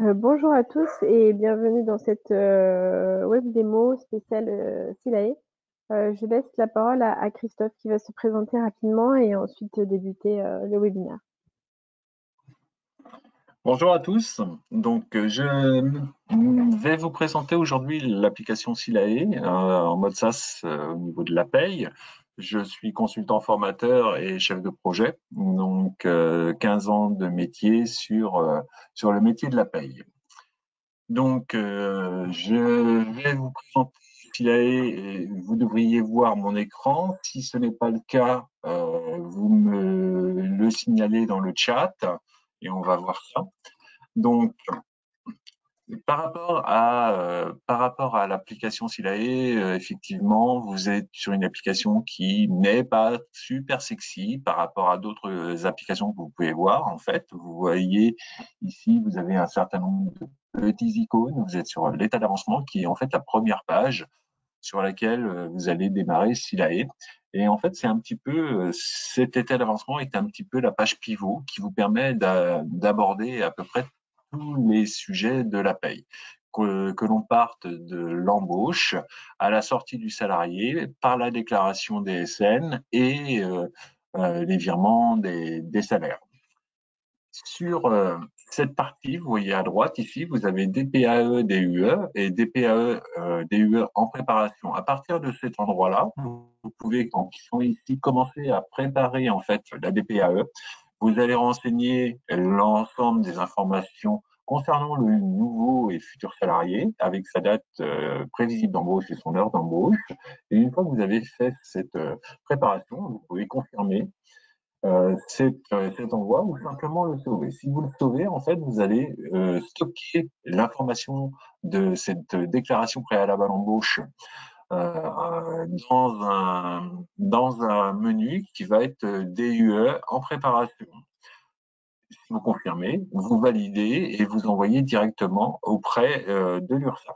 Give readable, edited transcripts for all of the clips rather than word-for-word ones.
Bonjour à tous et bienvenue dans cette web démo spéciale Silae. Je laisse la parole à Christophe qui va se présenter rapidement et ensuite débuter le webinaire. Bonjour à tous. Je vais vous présenter aujourd'hui l'application Silae en mode SaaS au niveau de la paye. Je suis consultant formateur et chef de projet, 15 ans de métier sur le métier de la paye. Je vais vous présenter Silae et vous devriez voir mon écran. Si ce n'est pas le cas, vous me le signalez dans le chat et on va voir ça. Donc, par rapport à l'application Silae, effectivement, vous êtes sur une application qui n'est pas super sexy par rapport à d'autres applications que vous pouvez voir. En fait, vous voyez ici, vous avez un certain nombre de petits icônes. Vous êtes sur l'état d'avancement qui est en fait la première page sur laquelle vous allez démarrer Silae. Et en fait, c'est un petit peu cet état d'avancement est un petit peu la page pivot qui vous permet d'aborder à peu près tous les sujets de la paye. Que l'on parte de l'embauche à la sortie du salarié par la déclaration des SN et les virements des salaires. Sur cette partie, vous voyez à droite ici, vous avez DPAE, DUE et DPAE, DUE en préparation. À partir de cet endroit-là, vous pouvez, en cliquant ici, commencer à préparer en fait la DPAE. Vous allez renseigner l'ensemble des informations concernant le nouveau et futur salarié avec sa date prévisible d'embauche et son heure d'embauche. Et une fois que vous avez fait cette préparation, vous pouvez confirmer cet envoi ou simplement le sauver. Si vous le sauvez, en fait, vous allez stocker l'information de cette déclaration préalable à l'embauche dans un menu qui va être DUE en préparation. Si vous confirmez, vous validez et vous envoyez directement auprès de l'URSSAF.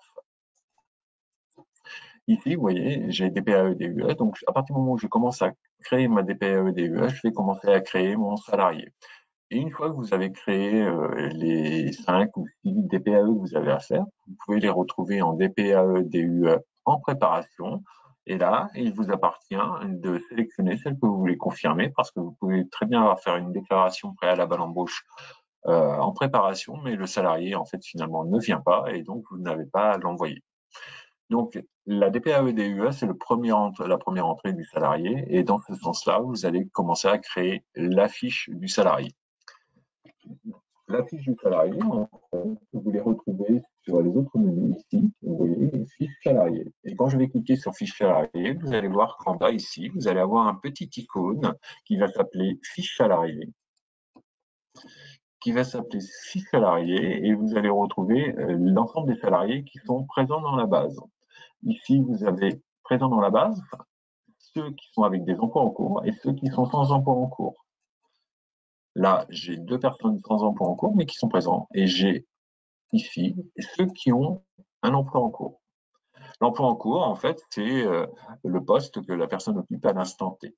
Ici, vous voyez, j'ai DPAE DUE. Donc, à partir du moment où je commence à créer ma DPAE DUE, je vais commencer à créer mon salarié. Et une fois que vous avez créé les 5 ou 6 DPAE que vous avez à faire, vous pouvez les retrouver en DPAE DUE en préparation. Et là, il vous appartient de sélectionner celle que vous voulez confirmer parce que vous pouvez très bien avoir faire une déclaration préalable à l'embauche en préparation, mais le salarié, en fait, finalement, ne vient pas et donc vous n'avez pas à l'envoyer. Donc, la DPAE-DUE, c'est la première entrée du salarié et dans ce sens-là, vous allez commencer à créer la fiche du salarié. La fiche du salarié, en fait, vous les retrouvez sur les autres menus ici. Vous voyez, fiche salarié. Et quand je vais cliquer sur fiche salarié, vous allez voir qu'en bas ici, vous allez avoir un petit icône qui va s'appeler fiche salarié, et vous allez retrouver l'ensemble des salariés qui sont présents dans la base. Ici, vous avez présents dans la base ceux qui sont avec des emplois en cours et ceux qui sont sans emploi en cours. Là, j'ai 2 personnes sans emploi en cours, mais qui sont présents. Et j'ai ici ceux qui ont un emploi en cours. L'emploi en cours, en fait, c'est le poste que la personne occupe à l'instant T.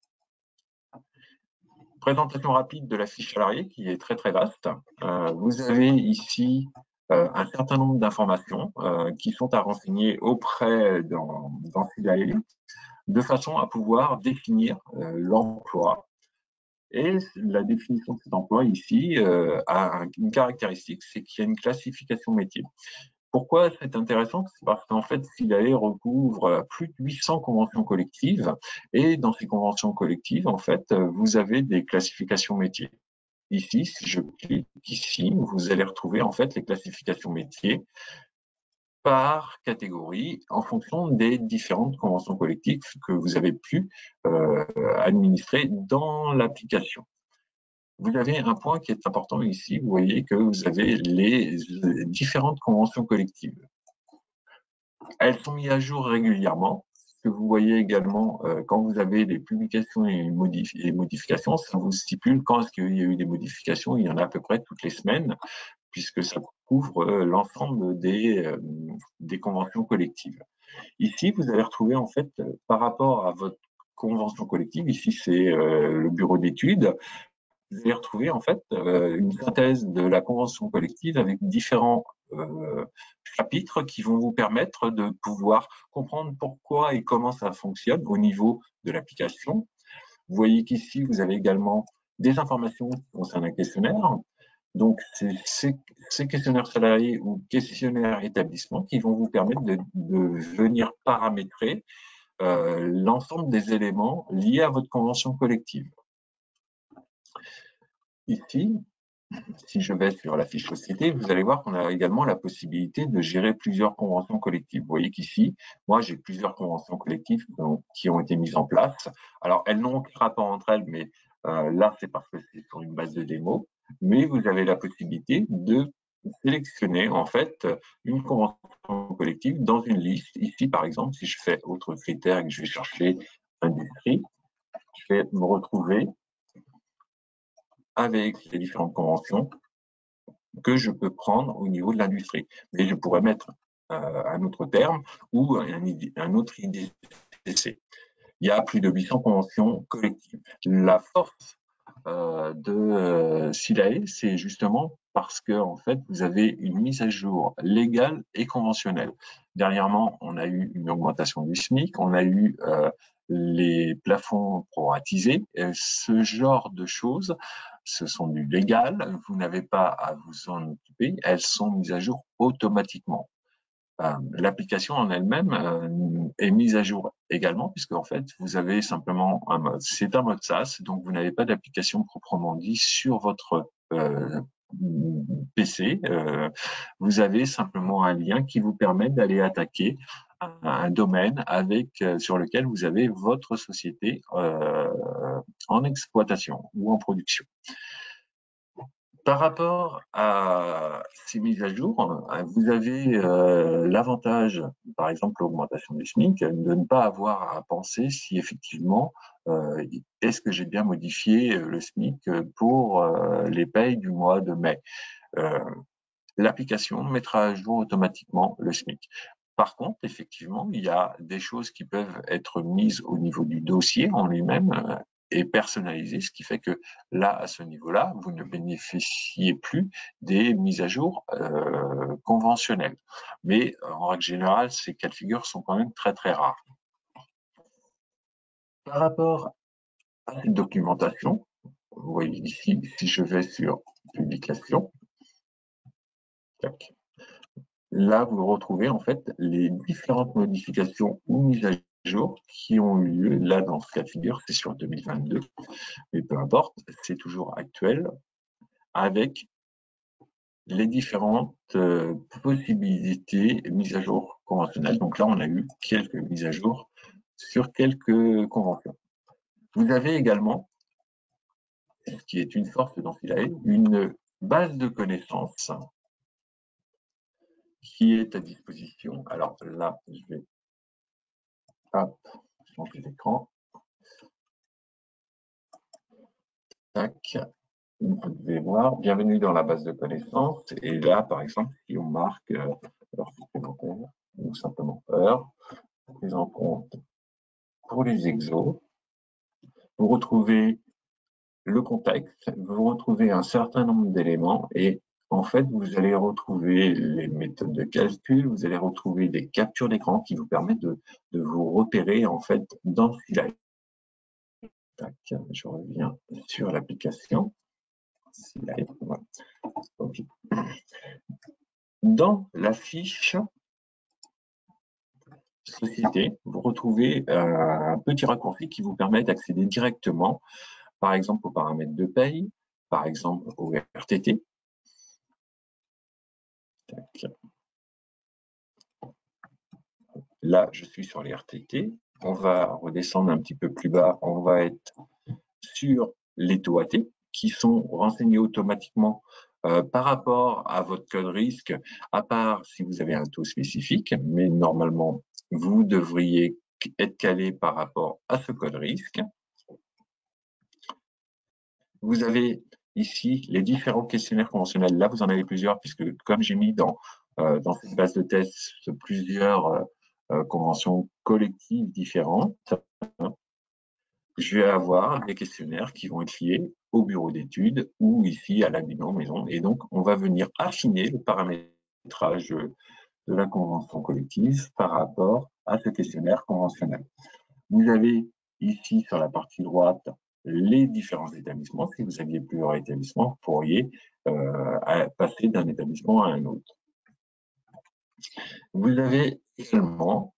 Présentation rapide de la fiche salarié qui est très très vaste. Vous avez ici un certain nombre d'informations qui sont à renseigner auprès dans Silae de façon à pouvoir définir l'emploi. Et la définition de cet emploi ici a une caractéristique, c'est qu'il y a une classification métier. Pourquoi c'est intéressant? C'est parce qu'en fait, Silae recouvre plus de 800 conventions collectives et dans ces conventions collectives, en fait, vous avez des classifications métiers. Ici, si je clique ici, vous allez retrouver en fait les classifications métiers par catégorie en fonction des différentes conventions collectives que vous avez pu administrer dans l'application. Vous avez un point qui est important ici, vous voyez que vous avez les différentes conventions collectives. Elles sont mises à jour régulièrement. Ce que vous voyez également quand vous avez les publications et les modifications, ça vous stipule quand est-ce qu'il y a eu des modifications. Il y en a à peu près toutes les semaines, puisque ça couvre l'ensemble des conventions collectives. Ici, vous allez retrouver en fait par rapport à votre convention collective, ici c'est le bureau d'études, vous allez retrouver en fait une synthèse de la convention collective avec différents chapitres qui vont vous permettre de pouvoir comprendre pourquoi et comment ça fonctionne au niveau de l'application. Vous voyez qu'ici, vous avez également des informations concernant un questionnaire. Donc, c'est ces questionnaires salariés ou questionnaires établissement qui vont vous permettre de venir paramétrer l'ensemble des éléments liés à votre convention collective. Ici, si je vais sur la fiche société, vous allez voir qu'on a également la possibilité de gérer plusieurs conventions collectives. Vous voyez qu'ici, moi, j'ai plusieurs conventions collectives qui ont été mises en place. Alors, elles n'ont aucun rapport entre elles, mais là, c'est parce que c'est sur une base de démo. Mais vous avez la possibilité de sélectionner, en fait, une convention collective dans une liste. Ici, par exemple, si je fais autre critère et que je vais chercher industrie, je vais me retrouver avec les différentes conventions que je peux prendre au niveau de l'industrie. Mais je pourrais mettre un autre terme ou un autre IDC. Il y a plus de 800 conventions collectives. La force de SILAE, c'est justement parce que en fait, vous avez une mise à jour légale et conventionnelle. Dernièrement, on a eu une augmentation du SMIC, on a eu les plafonds proratisés. Ce genre de choses, ce sont du légal, vous n'avez pas à vous en occuper, elles sont mises à jour automatiquement. L'application en elle-même est mise à jour également, puisque en fait, vous avez simplement un mode. C'est un mode SaaS, donc vous n'avez pas d'application proprement dit sur votre PC. Vous avez simplement un lien qui vous permet d'aller attaquer un domaine avec sur lequel vous avez votre société en exploitation ou en production. Par rapport à ces mises à jour, vous avez l'avantage, par exemple l'augmentation du SMIC, de ne pas avoir à penser si effectivement est-ce que j'ai bien modifié le SMIC pour les payes du mois de mai. L'application mettra à jour automatiquement le SMIC. Par contre, effectivement, il y a des choses qui peuvent être mises au niveau du dossier en lui-même et personnalisées, ce qui fait que là, à ce niveau-là, vous ne bénéficiez plus des mises à jour conventionnelles. Mais en règle générale, ces cas de figure sont quand même très très rares. Par rapport à cette documentation, vous voyez ici, si je vais sur publication, tac, là, vous retrouvez en fait les différentes modifications ou mises à jour qui ont eu lieu. Là, dans ce cas de figure, c'est sur 2022, mais peu importe, c'est toujours actuel avec les différentes possibilités mises à jour conventionnelles. Donc là, on a eu quelques mises à jour sur quelques conventions. Vous avez également, ce qui est une force dans Philae, une base de connaissances qui est à disposition. Alors là, je vais changer l'écran. Tac. Vous pouvez voir, bienvenue dans la base de connaissances. Et là, par exemple, si on marque heure supplémentaire ou simplement heure, prise en compte pour les exos, vous retrouvez le contexte, vous retrouvez un certain nombre d'éléments et en fait, vous allez retrouver les méthodes de calcul, vous allez retrouver des captures d'écran qui vous permettent de vous repérer en fait dans Philae. Je reviens sur l'application. Voilà. Okay. Dans la fiche société, vous retrouvez un petit raccourci qui vous permet d'accéder directement, par exemple, aux paramètres de paye, par exemple, au RTT. Là, je suis sur les RTT. On va redescendre un petit peu plus bas. On va être sur les taux AT qui sont renseignés automatiquement par rapport à votre code risque, à part si vous avez un taux spécifique, mais normalement, vous devriez être calé par rapport à ce code risque. Vous avez ici les différents questionnaires conventionnels. Là, vous en avez plusieurs, puisque comme j'ai mis dans cette base de test plusieurs conventions collectives différentes, je vais avoir des questionnaires qui vont être liés au bureau d'études ou ici à l'habillement maison. Et donc, on va venir affiner le paramétrage de la convention collective par rapport à ce questionnaire conventionnel. Vous avez ici sur la partie droite les différents établissements. Si vous aviez plusieurs établissements, vous pourriez passer d'un établissement à un autre. Vous avez également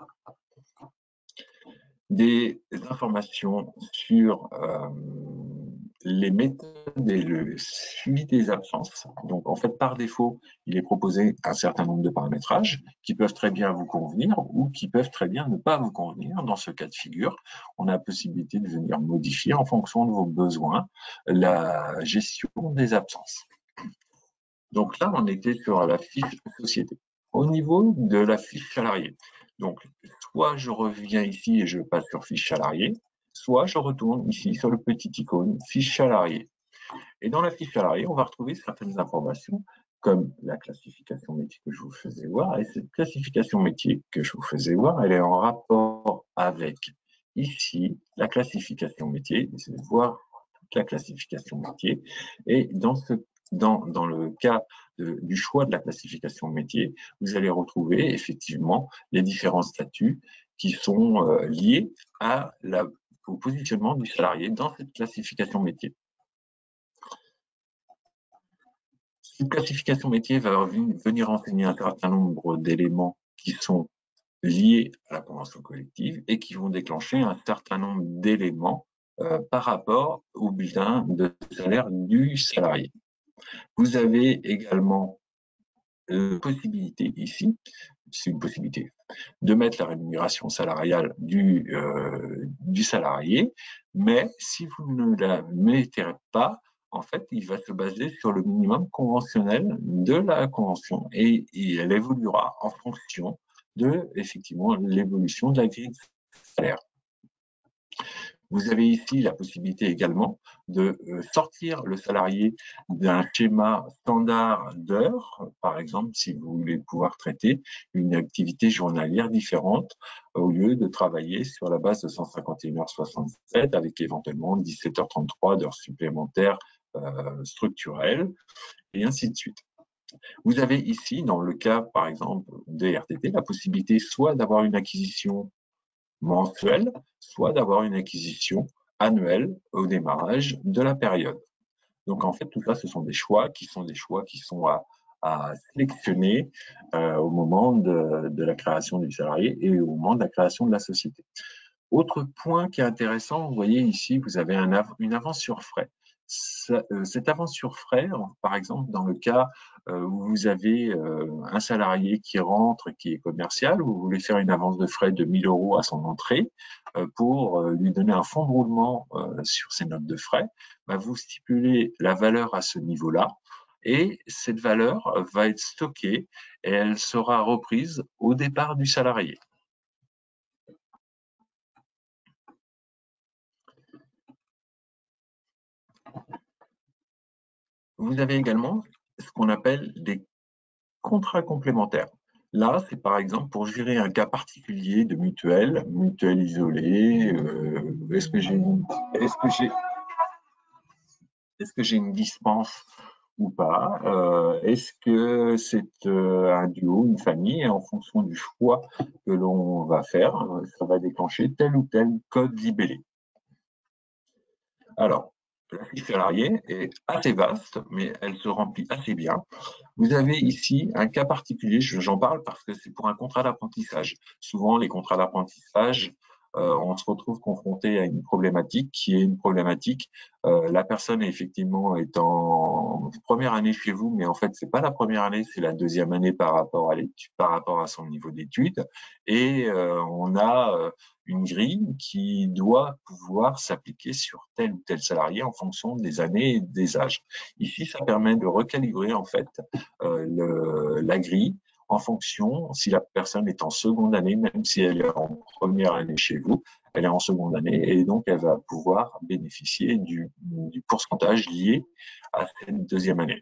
des informations sur les méthodes et le suivi des absences. Donc, en fait, par défaut, il est proposé un certain nombre de paramétrages qui peuvent très bien vous convenir ou qui peuvent très bien ne pas vous convenir. Dans ce cas de figure, on a la possibilité de venir modifier en fonction de vos besoins la gestion des absences. Donc là, on était sur la fiche société. Au niveau de la fiche salarié, donc soit je reviens ici et je passe sur fiche salarié, soit je retourne ici sur le petit icône fiche salarié. Et dans la fiche salarié, on va retrouver certaines informations comme la classification métier que je vous faisais voir. Et cette classification métier que je vous faisais voir, elle est en rapport avec ici la classification métier, voir toute la classification métier. Et dans le cas du choix de la classification métier, vous allez retrouver effectivement les différents statuts qui sont liés au positionnement du salarié dans cette classification métier. Cette classification métier va venir enseigner un certain nombre d'éléments qui sont liés à la convention collective et qui vont déclencher un certain nombre d'éléments par rapport au bulletin de salaire du salarié. Vous avez également possibilité ici, c'est une possibilité, de mettre la rémunération salariale du salarié, mais si vous ne la mettez pas, en fait, il va se baser sur le minimum conventionnel de la convention et elle évoluera en fonction de, effectivement, l'évolution de la grille de salaire. Vous avez ici la possibilité également de sortir le salarié d'un schéma standard d'heures. Par exemple, si vous voulez pouvoir traiter une activité journalière différente, au lieu de travailler sur la base de 151h67 avec éventuellement 17h33 d'heures supplémentaires structurelles, et ainsi de suite. Vous avez ici, dans le cas, par exemple, des RTT, la possibilité soit d'avoir une acquisition mensuelle, soit d'avoir une acquisition annuelle au démarrage de la période. Donc en fait, tout ça, ce sont des choix qui sont à sélectionner au moment de la création du salarié et au moment de la création de la société. Autre point qui est intéressant, vous voyez ici, vous avez une avance sur frais. Cette avance sur frais, par exemple, dans le cas où vous avez un salarié qui rentre, qui est commercial, vous voulez faire une avance de frais de 1 000 € à son entrée pour lui donner un fonds de roulement sur ses notes de frais, vous stipulez la valeur à ce niveau-là et cette valeur va être stockée et elle sera reprise au départ du salarié. Vous avez également ce qu'on appelle des contrats complémentaires. Là, c'est par exemple pour gérer un cas particulier de mutuelle isolée. Est-ce que j'ai une dispense ou pas? Est-ce que c'est un duo, une famille? Et en fonction du choix que l'on va faire, ça va déclencher tel ou tel code libellé. Alors, la fiche salariée est assez vaste, mais elle se remplit assez bien. Vous avez ici un cas particulier, j'en parle parce que c'est pour un contrat d'apprentissage. Souvent, les contrats d'apprentissage, on se retrouve confronté à une problématique qui est une problématique. La personne effectivement est en première année chez vous, mais en fait, c'est pas la première année, c'est la deuxième année par rapport à son niveau d'études. Et on a une grille qui doit pouvoir s'appliquer sur tel ou tel salarié en fonction des années et des âges. Ici, ça permet de recalibrer en fait la grille en fonction si la personne est en seconde année, même si elle est en première année chez vous, elle est en seconde année et donc elle va pouvoir bénéficier du pourcentage lié à cette deuxième année.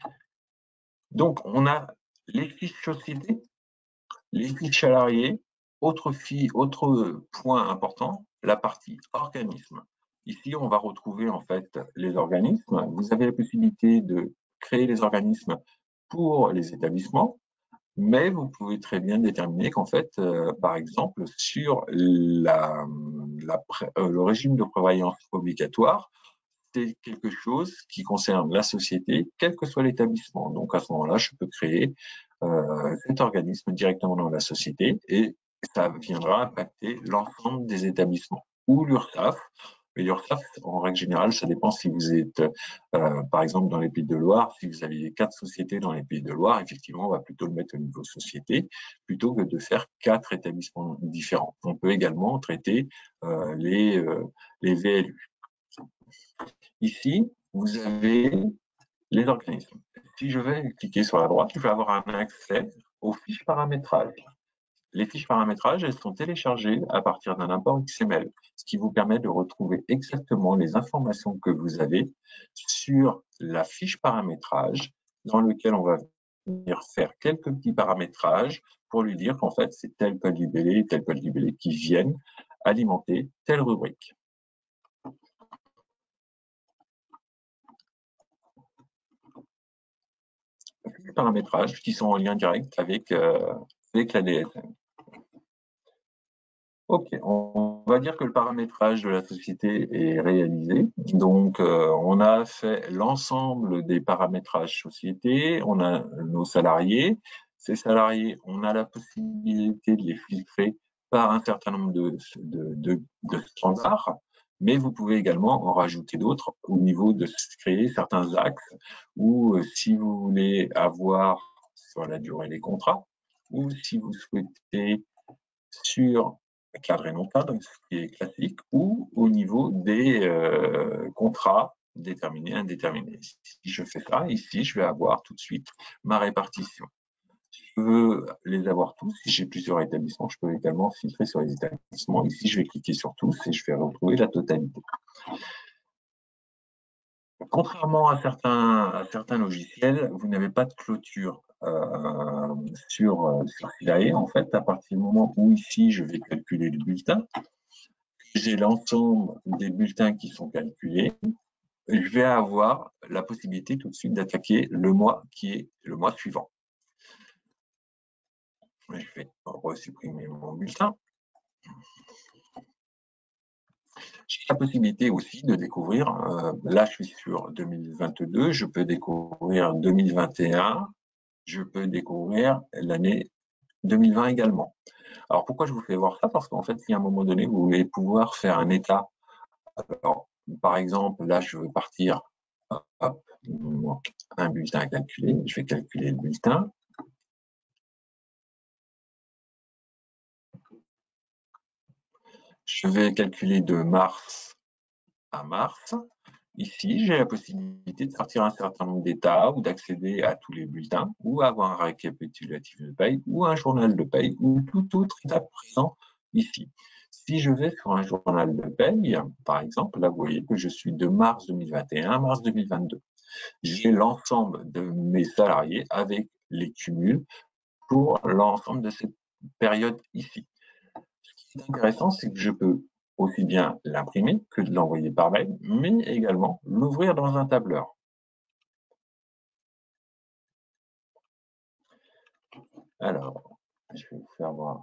Donc, on a les fiches sociétés, les fiches salariés Autre point important, la partie organisme. Ici, on va retrouver en fait les organismes. Vous avez la possibilité de créer les organismes pour les établissements, mais vous pouvez très bien déterminer qu'en fait, par exemple, sur le régime de prévoyance obligatoire, c'est quelque chose qui concerne la société, quel que soit l'établissement. Donc à ce moment-là, je peux créer cet organisme directement dans la société et ça viendra impacter l'ensemble des établissements ou l'URSSAF. Mais l'URSSAF, en règle générale, ça dépend si vous êtes, par exemple, dans les Pays de Loire. Si vous avez 4 sociétés dans les Pays de Loire, effectivement, on va plutôt le mettre au niveau société plutôt que de faire 4 établissements différents. On peut également traiter les VLU. Ici, vous avez les organismes. Si je vais cliquer sur la droite, je vais avoir un accès aux fiches paramétrage. Les fiches paramétrage, elles sont téléchargées à partir d'un import XML, ce qui vous permet de retrouver exactement les informations que vous avez sur la fiche paramétrage, dans lequel on va venir faire quelques petits paramétrages pour lui dire qu'en fait, c'est tel code libellé et tel code libellé qui viennent alimenter telle rubrique. Les paramétrages qui sont en lien direct avec la DSM. Ok, on va dire que le paramétrage de la société est réalisé. Donc, on a fait l'ensemble des paramétrages société, on a nos salariés. Ces salariés, on a la possibilité de les filtrer par un certain nombre de standards, mais vous pouvez également en rajouter d'autres au niveau de créer certains axes ou si vous voulez avoir sur la durée des contrats ou si vous souhaitez sur cadre et non cadre, ce qui est classique, ou au niveau des contrats déterminés, indéterminés. Si je fais ça, ici, je vais avoir tout de suite ma répartition. Si je veux les avoir tous, si j'ai plusieurs établissements, je peux également filtrer sur les établissements. Ici, je vais cliquer sur tous et je vais retrouver la totalité. Contrairement à certains logiciels, vous n'avez pas de clôture sur Philae. En fait, à partir du moment où ici, je vais calculer le bulletin, j'ai l'ensemble des bulletins qui sont calculés, je vais avoir la possibilité tout de suite d'attaquer le mois qui est le mois suivant. Je vais supprimer mon bulletin. J'ai la possibilité aussi de découvrir, là je suis sur 2022, je peux découvrir 2021, je peux découvrir l'année 2020 également. Alors pourquoi je vous fais voir ça? Parce qu'en fait, si à un moment donné, vous voulez pouvoir faire un état, alors, par exemple, là je veux partir, hop, un bulletin à calculer, je vais calculer le bulletin. Je vais calculer de mars à mars. Ici, j'ai la possibilité de sortir un certain nombre d'états ou d'accéder à tous les bulletins ou avoir un récapitulatif de paye ou un journal de paye ou tout autre état présent ici. Si je vais sur un journal de paye, par exemple, là, vous voyez que je suis de mars 2021 à mars 2022. J'ai l'ensemble de mes salariés avec les cumuls pour l'ensemble de cette période ici. Ce qui est intéressant, c'est que je peux aussi bien l'imprimer que de l'envoyer par mail, mais également l'ouvrir dans un tableur. Alors, je vais vous faire voir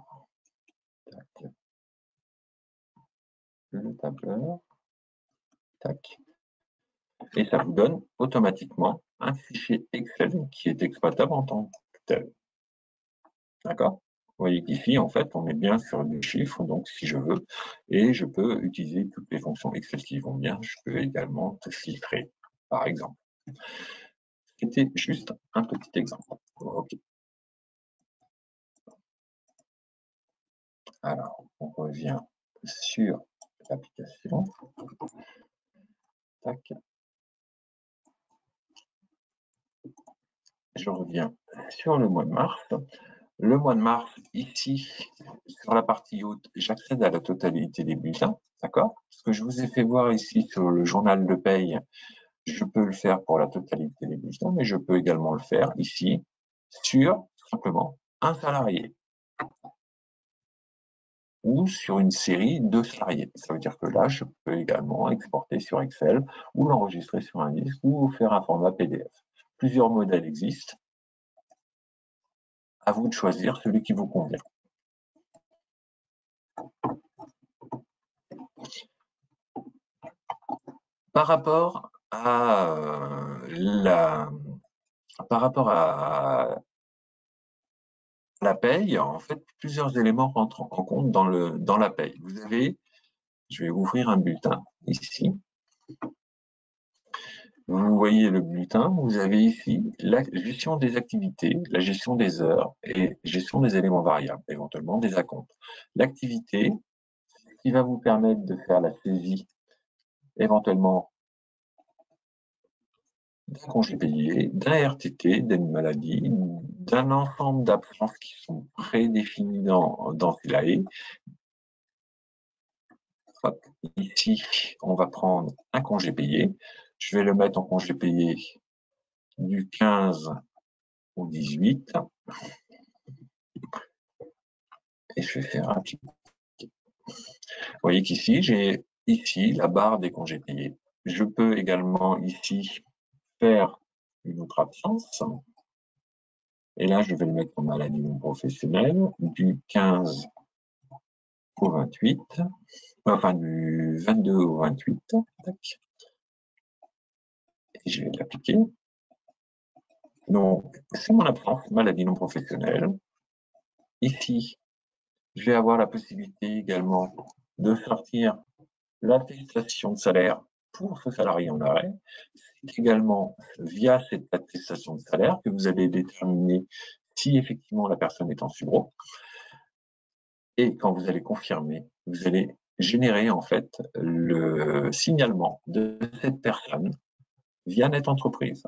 le tableur. Tac. Et ça vous donne automatiquement un fichier Excel qui est exploitable en tant que tel. D'accord? Vous voyez qu'ici, en fait, on est bien sur des chiffres, donc si je veux, et je peux utiliser toutes les fonctions Excel qui vont bien. Je peux également filtrer, par exemple. C'était juste un petit exemple. OK. Alors, on revient sur l'application. Tac. Je reviens sur le mois de mars. Le mois de mars, ici, sur la partie haute, j'accède à la totalité des bulletins. D'accord? Ce que je vous ai fait voir ici sur le journal de paye, je peux le faire pour la totalité des bulletins, mais je peux également le faire ici sur simplement un salarié. ou sur une série de salariés. Ça veut dire que là, je peux également exporter sur Excel ou l'enregistrer sur un disque ou faire un format PDF. Plusieurs modèles existent. À vous de choisir celui qui vous convient. Par rapport à la paye, en fait, plusieurs éléments rentrent en compte dans la paye. Vous avez, je vais ouvrir un bulletin ici. Vous voyez le bulletin, vous avez ici la gestion des activités, la gestion des heures et gestion des éléments variables, éventuellement des acomptes. L'activité, qui va vous permettre de faire la saisie éventuellement d'un congé payé, d'un RTT, d'une maladie, d'un ensemble d'absences qui sont prédéfinies dans Philae. Ici, on va prendre un congé payé. Je vais le mettre en congé payé du 15 au 18. Et je vais faire un petit. Vous voyez qu'ici, j'ai ici la barre des congés payés. Je peux également ici faire une autre absence. Et là, je vais le mettre en maladie non professionnelle du 15 au 28, enfin du 22 au 28. Tac. Et je vais l'appliquer. Donc, c'est mon absence, maladie non professionnelle. Ici, je vais avoir la possibilité également de sortir l'attestation de salaire pour ce salarié en arrêt. C'est également via cette attestation de salaire que vous allez déterminer si effectivement la personne est en subro. Et quand vous allez confirmer, vous allez générer en fait le signalement de cette personne via Net Entreprise.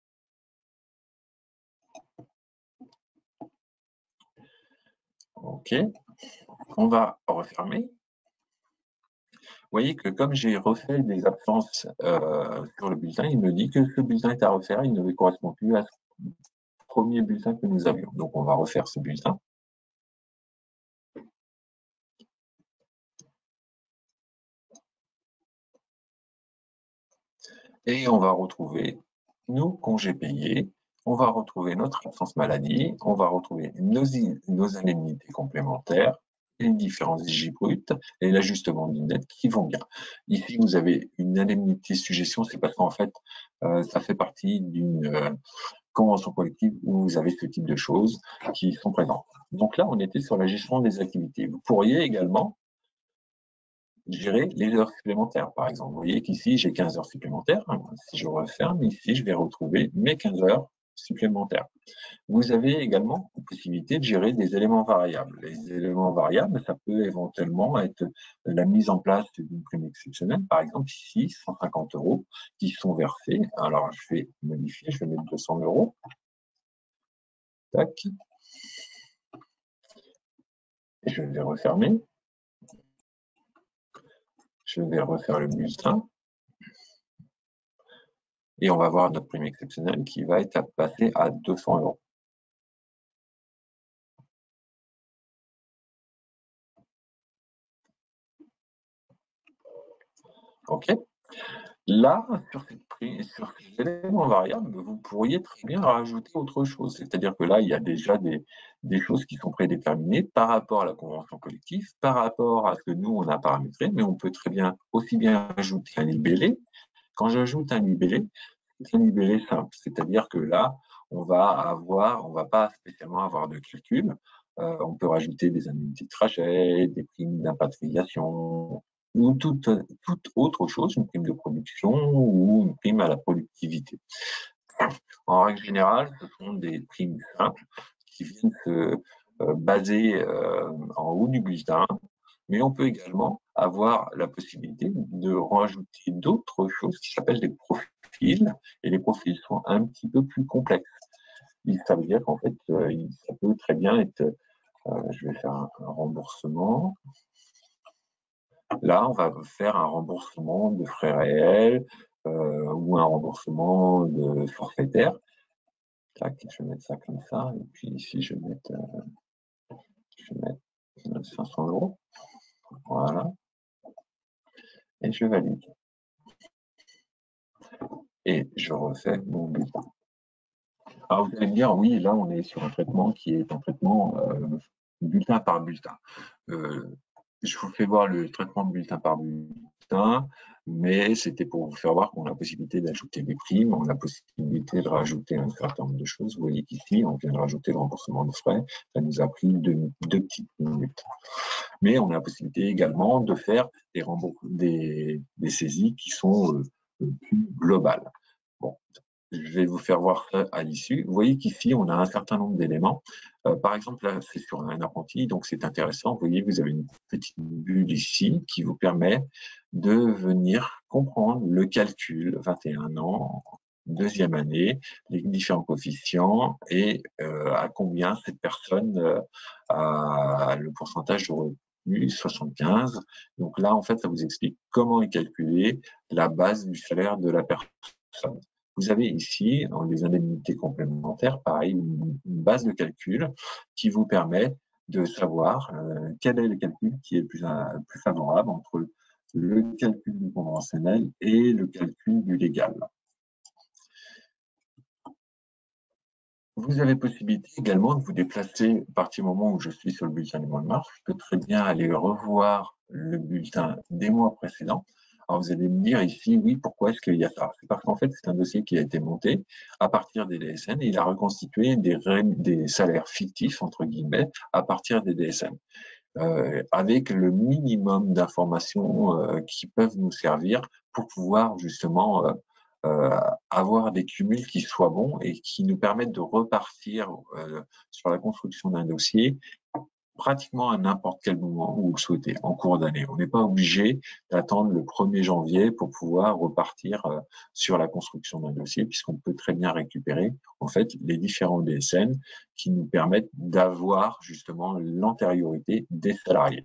OK, on va refermer. Vous voyez que comme j'ai refait des absences sur le bulletin, il me dit que ce bulletin est à refaire, il ne correspond plus à ce premier bulletin que nous avions. Donc on va refaire ce bulletin. Et on va retrouver nos congés payés, on va retrouver notre absence maladie, on va retrouver nos indemnités complémentaires, les différents IJ bruts et l'ajustement du net qui vont bien. Ici, vous avez une indemnité suggestion, c'est parce qu'en fait, ça fait partie d'une convention collective où vous avez ce type de choses qui sont présentes. Donc là, on était sur la gestion des activités. Vous pourriez également gérer les heures supplémentaires, par exemple. Vous voyez qu'ici, j'ai 15 heures supplémentaires. Si je referme, ici, je vais retrouver mes 15 heures supplémentaires. Vous avez également la possibilité de gérer des éléments variables. Les éléments variables, ça peut éventuellement être la mise en place d'une prime exceptionnelle, par exemple ici, 150 € qui sont versés. Alors, je vais modifier, je vais mettre 200 €. Tac. Et je vais refermer. Je vais refaire le bulletin. Et on va voir notre prime exceptionnelle qui va être passée à 200 €. OK. Là, sur ces éléments variables, vous pourriez très bien rajouter autre chose. C'est-à-dire que là, il y a déjà des choses qui sont prédéterminées par rapport à la convention collective, par rapport à ce que nous, on a paramétré, mais on peut très bien aussi bien ajouter un libellé. Quand j'ajoute un libellé, c'est un libellé simple. C'est-à-dire que là, on va pas spécialement avoir de calcul. On peut rajouter des indemnités de trajet, des primes d'impatriation, ou toute autre chose, une prime de production ou une prime à la productivité. En règle générale, ce sont des primes simples qui viennent se baser en haut du bulletin, mais on peut également avoir la possibilité de rajouter d'autres choses qui s'appellent des profils, et les profils sont un petit peu plus complexes. Ça veut dire qu'en fait, ça peut très bien être, je vais faire un remboursement. Là, on va faire un remboursement de frais réels ou un remboursement de forfaitaire. Tac, je vais mettre ça comme ça. Et puis ici, je vais mettre 500 €. Voilà. Et je valide. Et je refais mon bulletin. Alors vous allez me dire, oui, là on est sur un traitement qui est un traitement bulletin par bulletin. Je vous fais voir le traitement de bulletin par bulletin, mais c'était pour vous faire voir qu'on a la possibilité d'ajouter des primes, on a la possibilité de rajouter un certain nombre de choses. Vous voyez qu'ici, on vient de rajouter le remboursement de frais. Ça nous a pris deux petites minutes. Mais on a la possibilité également de faire des saisies qui sont plus globales. Bon, je vais vous faire voir ça à l'issue. Vous voyez qu'ici, on a un certain nombre d'éléments. Par exemple, là, c'est sur un apprenti, donc c'est intéressant. Vous voyez, vous avez une petite bulle ici qui vous permet de venir comprendre le calcul 21 ans, deuxième année, les différents coefficients et à combien cette personne a le pourcentage de revenu 75. Donc là, en fait, ça vous explique comment est calculée la base du salaire de la personne. Vous avez ici, dans les indemnités complémentaires, pareil, une base de calcul qui vous permet de savoir quel est le calcul qui est le plus favorable entre le calcul du conventionnel et le calcul du légal. Vous avez possibilité également de vous déplacer à partir du moment où je suis sur le bulletin du mois de mars. Je peux très bien aller revoir le bulletin des mois précédents. Alors vous allez me dire ici, oui, pourquoi est-ce qu'il y a ça? C'est parce qu'en fait, c'est un dossier qui a été monté à partir des DSN et il a reconstitué des salaires fictifs, entre guillemets, à partir des DSN. Avec le minimum d'informations qui peuvent nous servir pour pouvoir justement avoir des cumuls qui soient bons et qui nous permettent de repartir sur la construction d'un dossier pratiquement à n'importe quel moment où vous le souhaitez, en cours d'année. On n'est pas obligé d'attendre le 1er janvier pour pouvoir repartir sur la construction d'un dossier, puisqu'on peut très bien récupérer en fait les différents DSN qui nous permettent d'avoir justement l'antériorité des salariés.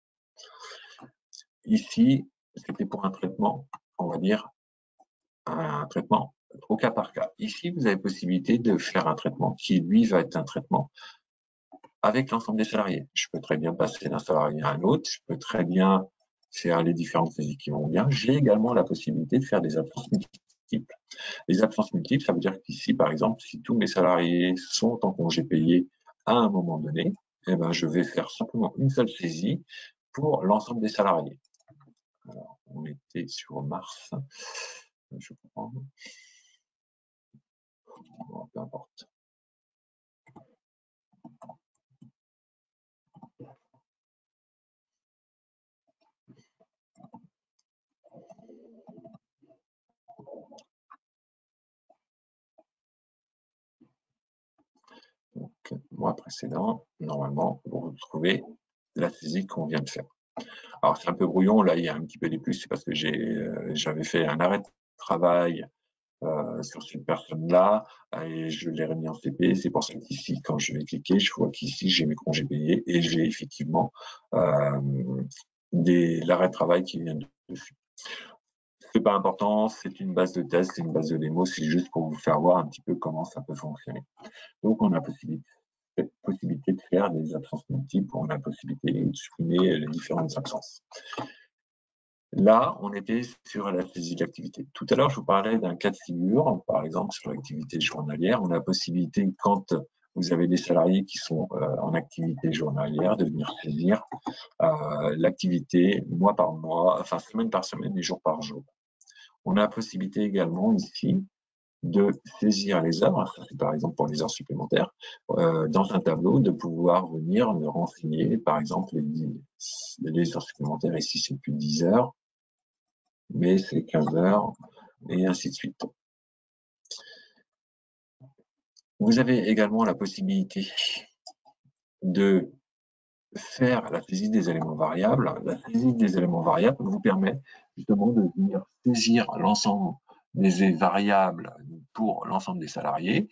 Ici, c'était pour un traitement, on va dire, un traitement au cas par cas. Ici, vous avez possibilité de faire un traitement qui, lui, va être un traitement avec l'ensemble des salariés. Je peux très bien passer d'un salarié à un autre, je peux très bien faire les différentes saisies qui vont bien. J'ai également la possibilité de faire des absences multiples. Les absences multiples, ça veut dire qu'ici, par exemple, si tous mes salariés sont en congé payé à un moment donné, eh ben, je vais faire simplement une seule saisie pour l'ensemble des salariés. Alors, on était sur mars, je comprends. Bon, peu importe. Donc, mois précédent, normalement, vous retrouvez la saisie qu'on vient de faire. Alors, c'est un peu brouillon, là, il y a un petit peu des plus, c'est parce que j'avais fait un arrêt de travail sur cette personne-là et je l'ai remis en CP. C'est pour ça qu'ici, quand je vais cliquer, je vois qu'ici, j'ai mes congés payés et j'ai effectivement l'arrêt de travail qui vient dessus. C'est pas important, c'est une base de test, c'est une base de démo, c'est juste pour vous faire voir un petit peu comment ça peut fonctionner. Donc, on a possibilité de faire des absences multiples, on a possibilité de supprimer les différentes absences. Là, on était sur la saisie de l'activité. Tout à l'heure, je vous parlais d'un cas de figure, par exemple sur l'activité journalière. On a la possibilité, quand vous avez des salariés qui sont en activité journalière, de venir saisir l'activité mois par mois, enfin semaine par semaine et jour par jour. On a la possibilité également ici de saisir les heures, c'est par exemple pour les heures supplémentaires, dans un tableau, de pouvoir venir me renseigner, par exemple, les heures supplémentaires, ici c'est plus de 10 heures, mais c'est 15 heures, et ainsi de suite. Vous avez également la possibilité de faire la saisie des éléments variables. La saisie des éléments variables vous permet justement de venir saisir l'ensemble des variables pour l'ensemble des salariés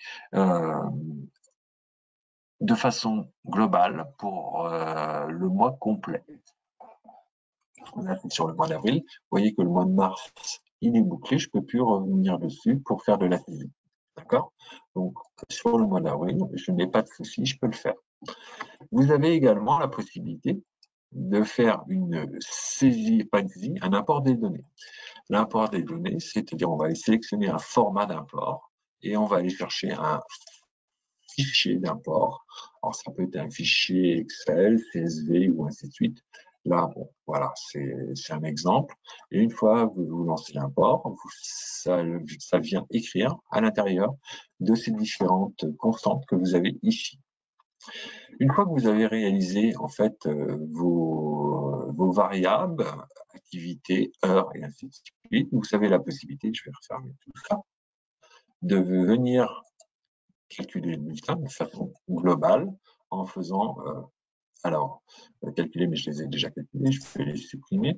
de façon globale pour le mois complet. Là, sur le mois d'avril, vous voyez que le mois de mars, il est bouclé, je ne peux plus revenir dessus pour faire de la saisie. D'accord? Donc, sur le mois d'avril, je n'ai pas de souci, je peux le faire. Vous avez également la possibilité de faire une saisie, pas une saisie, un import des données. L'import des données, c'est-à-dire on va aller sélectionner un format d'import et on va aller chercher un fichier d'import. Alors ça peut être un fichier Excel, CSV ou ainsi de suite. Là, bon, voilà, c'est un exemple. Et une fois que vous lancez l'import, ça vient écrire à l'intérieur de ces différentes constantes que vous avez ici. Une fois que vous avez réalisé en fait vos variables, activités, heures et ainsi de suite, vous avez la possibilité, je vais refermer tout ça, de venir calculer le bulletin de façon globale en faisant, calculer, mais je les ai déjà calculés, je peux les supprimer.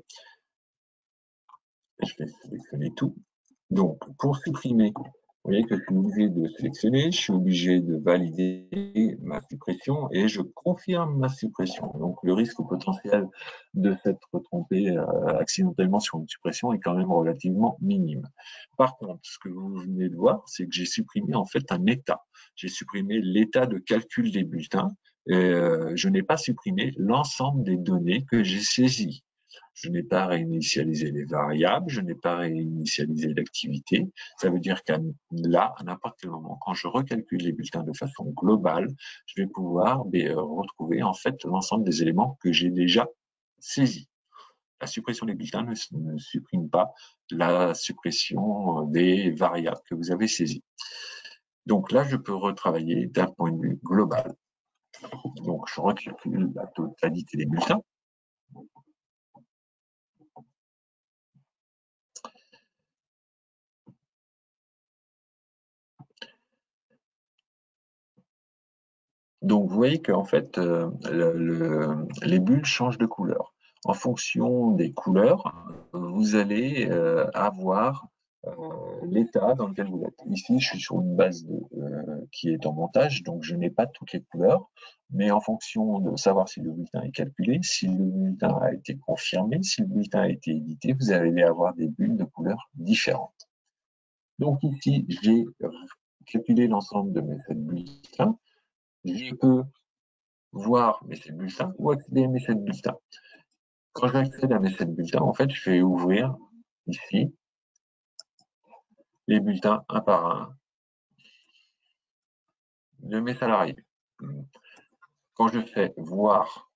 Je vais sélectionner tout. Donc, pour supprimer, vous voyez que je suis obligé de sélectionner, je suis obligé de valider ma suppression et je confirme ma suppression. Donc, le risque potentiel de s'être trompé accidentellement sur une suppression est quand même relativement minime. Par contre, ce que vous venez de voir, c'est que j'ai supprimé en fait un état. J'ai supprimé l'état de calcul des bulletins et je n'ai pas supprimé l'ensemble des données que j'ai saisies. Je n'ai pas réinitialisé les variables, je n'ai pas réinitialisé l'activité. Ça veut dire qu'à là, à n'importe quel moment, quand je recalcule les bulletins de façon globale, je vais pouvoir retrouver en fait l'ensemble des éléments que j'ai déjà saisis. La suppression des bulletins ne supprime pas la suppression des variables que vous avez saisies. Donc là, je peux retravailler d'un point de vue global. Donc, je recalcule la totalité des bulletins. Donc, vous voyez qu'en fait, les bulles changent de couleur. En fonction des couleurs, vous allez avoir l'état dans lequel vous êtes. Ici, je suis sur une base qui est en montage, donc je n'ai pas toutes les couleurs, mais en fonction de savoir si le bulletin est calculé, si le bulletin a été confirmé, si le bulletin a été édité, vous allez avoir des bulles de couleurs différentes. Donc ici, j'ai calculé l'ensemble de mes 7 bulletins. Je peux voir mes 7 bulletins ou accéder à mes 7 bulletins. Quand j'accède à mes 7 bulletins, en fait, je vais ouvrir ici les bulletins un par un de mes salariés. Quand je fais voir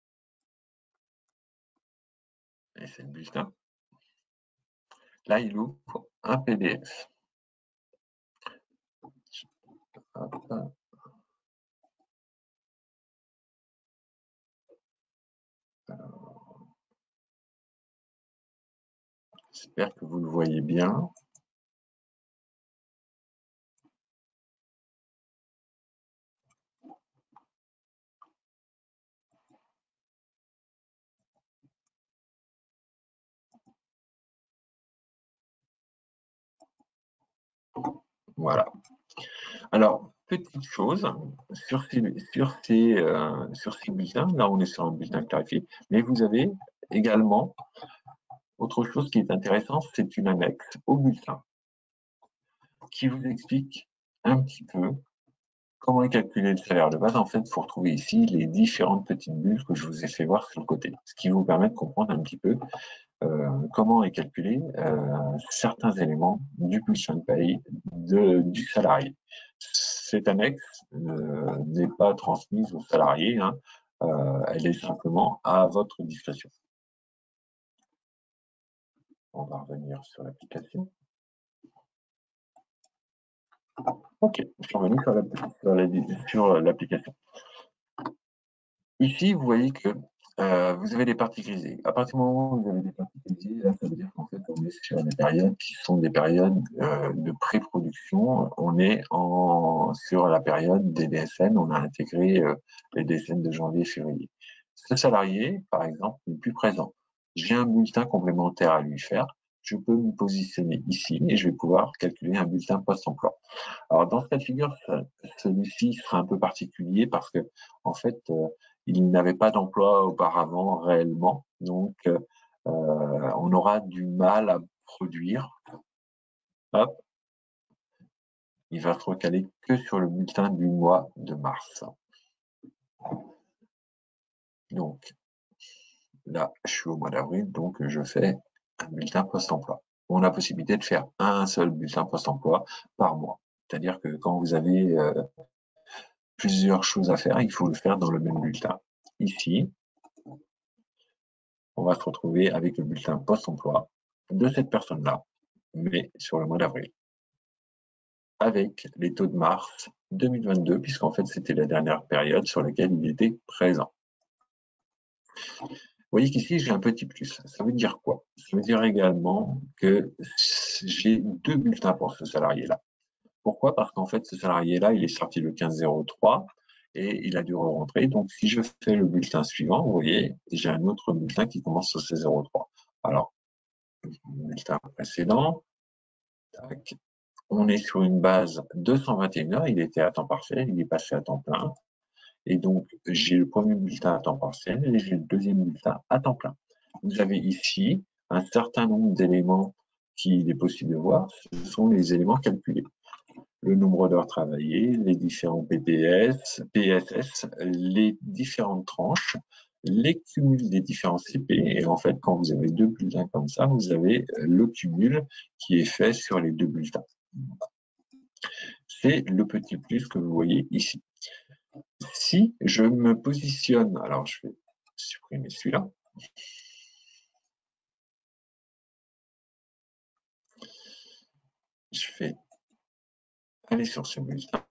les 7 bulletins, là, il ouvre un PDF. J'espère que vous le voyez bien. Voilà. Alors, petite chose, sur ces bulletins, là on est sur un bulletin clarifié, mais vous avez également autre chose qui est intéressante, c'est une annexe au bulletin qui vous explique un petit peu comment est calculé le salaire de base. En fait, il faut retrouver ici les différentes petites bulles que je vous ai fait voir sur le côté, ce qui vous permet de comprendre un petit peu comment est calculé certains éléments du bulletin de paye du salarié. Cette annexe n'est pas transmise au salarié, hein, elle est simplement à votre discrétion. On va revenir sur l'application. Ok, je suis revenu sur l'application. Ici, vous voyez que vous avez des parties grisées. À partir du moment où vous avez des parties grisées, là, ça veut dire qu'en fait, on est sur des périodes qui sont des périodes de pré-production. On est sur la période des DSN. On a intégré les DSN de janvier-février. Ce salarié, par exemple, n'est plus présent. J'ai un bulletin complémentaire à lui faire. Je peux me positionner ici et je vais pouvoir calculer un bulletin post-emploi. Alors, dans ce cas de figure, celui-ci sera un peu particulier parce que, en fait, il n'avait pas d'emploi auparavant réellement, donc on aura du mal à produire. Hop, il va se recaler que sur le bulletin du mois de mars. Donc, là, je suis au mois d'avril, donc je fais un bulletin post-emploi. On a la possibilité de faire un seul bulletin post-emploi par mois. C'est-à-dire que quand vous avez plusieurs choses à faire, il faut le faire dans le même bulletin. Ici, on va se retrouver avec le bulletin post-emploi de cette personne-là, mais sur le mois d'avril, avec les taux de mars 2022, puisqu'en fait, c'était la dernière période sur laquelle il était présent. Vous voyez qu'ici, j'ai un petit plus. Ça veut dire quoi? Ça veut dire également que j'ai deux bulletins pour ce salarié-là. Pourquoi? Parce qu'en fait, ce salarié-là, il est sorti le 15-03 et il a dû rentrer. Donc, si je fais le bulletin suivant, vous voyez, j'ai un autre bulletin qui commence sur C03. Alors, le bulletin précédent, tac, on est sur une base 221 heures, il était à temps partiel, il est passé à temps plein. Et donc, j'ai le premier bulletin à temps partiel et j'ai le deuxième bulletin à temps plein. Vous avez ici un certain nombre d'éléments qu'il est possible de voir. Ce sont les éléments calculés. Le nombre d'heures travaillées, les différents PSS, les différentes tranches, les cumuls des différents CP. Et en fait, quand vous avez deux bulletins comme ça, vous avez le cumul qui est fait sur les deux bulletins. C'est le petit plus que vous voyez ici. Si je me positionne, alors je vais supprimer celui-là. Je vais aller sur ce bulletin.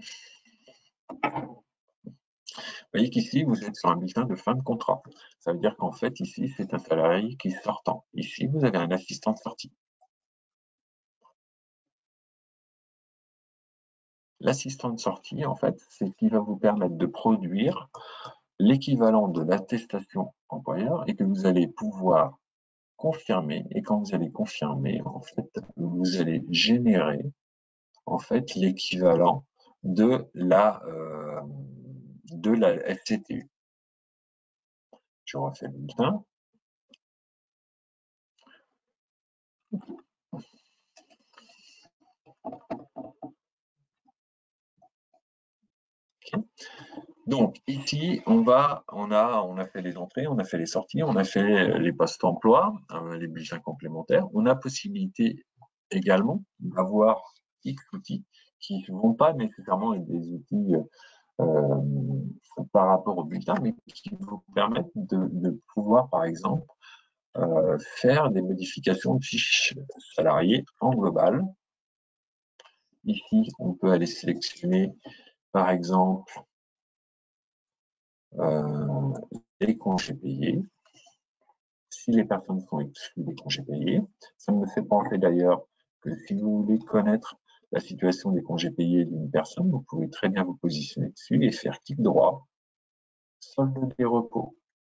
Vous voyez qu'ici, vous êtes sur un bulletin de fin de contrat. Ça veut dire qu'en fait, ici, c'est un salarié qui est sortant. Ici, vous avez un assistant de sortie. L'assistant de sortie, en fait, c'est ce qui va vous permettre de produire l'équivalent de l'attestation employeur et que vous allez pouvoir confirmer. Et quand vous allez confirmer, en fait, vous allez générer en fait l'équivalent de la FCTU. Je refais le bulletin. Okay. Donc ici, on a fait les entrées, on a fait les sorties, on a fait les postes emploi, les bulletins complémentaires. On a possibilité également d'avoir X outils qui ne vont pas nécessairement être des outils par rapport au bulletin, mais qui vous permettent de pouvoir, par exemple, faire des modifications de fiches salariés en global. Ici, on peut aller sélectionner, par exemple, les congés payés. Si les personnes sont exclues des congés payés, ça me fait penser d'ailleurs que si vous voulez connaître la situation des congés payés d'une personne, vous pouvez très bien vous positionner dessus et faire clic droit, solde des repos.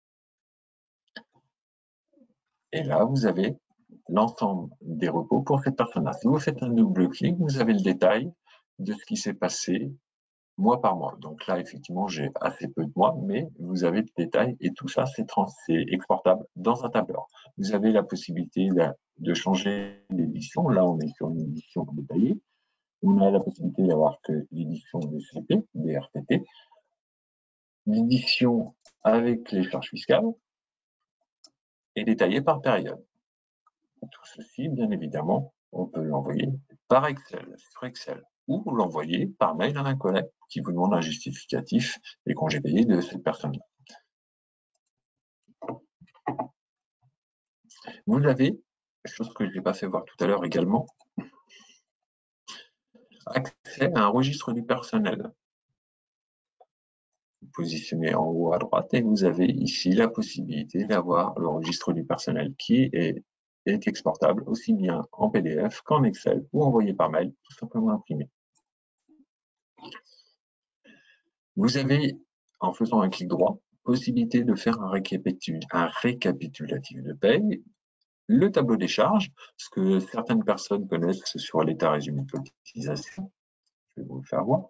Et là, vous avez l'ensemble des repos pour cette personne-là. Si vous faites un double clic, vous avez le détail de ce qui s'est passé mois par mois. Donc là, effectivement, j'ai assez peu de mois, mais vous avez le détail et tout ça, c'est exportable dans un tableur. Vous avez la possibilité de changer l'édition. Là, on est sur une édition détaillée. On a la possibilité d'avoir que l'édition des CP, des RTT, l'édition avec les charges fiscales et détaillée par période. Tout ceci, bien évidemment, on peut l'envoyer par Excel, sur Excel, ou l'envoyer par mail à un collègue qui vous demande un justificatif des congés payés de cette personne-là. Vous avez, chose que je n'ai pas fait voir tout à l'heure également, accès à un registre du personnel. Vous positionnez en haut à droite et vous avez ici la possibilité d'avoir le registre du personnel qui est exportable aussi bien en PDF qu'en Excel ou envoyé par mail, tout simplement imprimé. Vous avez, en faisant un clic droit, possibilité de faire un récapitulatif de paye, le tableau des charges, ce que certaines personnes connaissent sur l'état résumé de cotisation. Je vais vous le faire voir.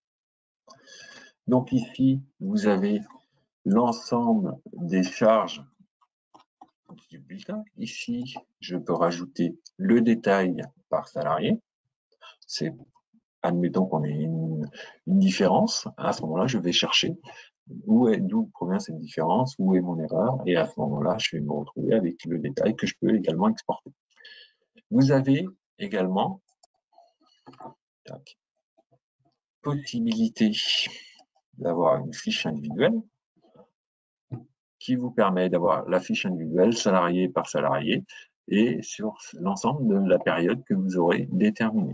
Donc ici, vous avez l'ensemble des charges du bulletin. Ici, je peux rajouter le détail par salarié. C'est, admettons qu'on ait une différence. À ce moment-là, je vais chercher d'où provient cette différence, où est mon erreur, et à ce moment-là, je vais me retrouver avec le détail que je peux également exporter. Vous avez également possibilité d'avoir une fiche individuelle qui vous permet d'avoir la fiche individuelle salarié par salarié et sur l'ensemble de la période que vous aurez déterminée.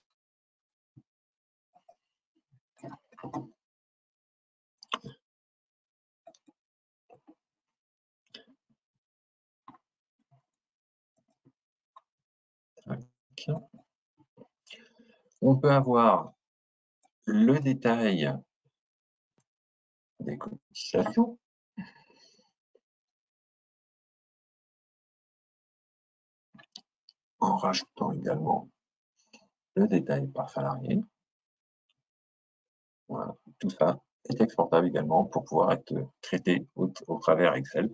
On peut avoir le détail des cotisations. En rajoutant également le détail par salarié. Voilà, tout ça est exportable également pour pouvoir être traité au travers Excel.